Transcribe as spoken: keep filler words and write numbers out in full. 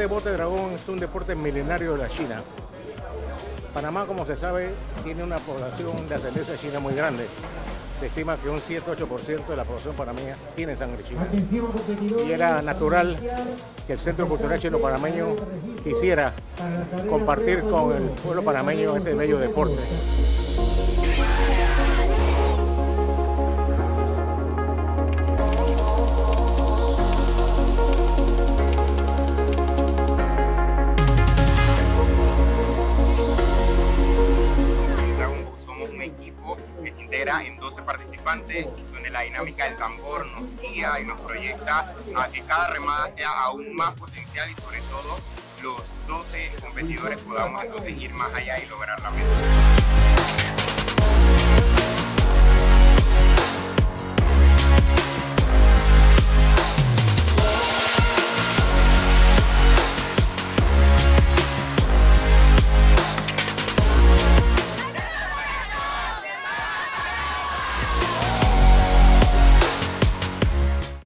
deporte bote dragón es un deporte milenario de la China. Panamá, como se sabe, tiene una población de ascendencia china muy grande. Se estima que un siete a ocho por ciento de la población panameña tiene sangre china. Y era natural que el Centro Cultural Chino Panameño quisiera compartir con el pueblo panameño este bello deporte. Que se integra en doce participantes, donde la dinámica del tambor nos guía y nos proyecta a que cada remada sea aún más potencial y sobre todo los doce competidores podamos entonces ir más allá y lograr la meta.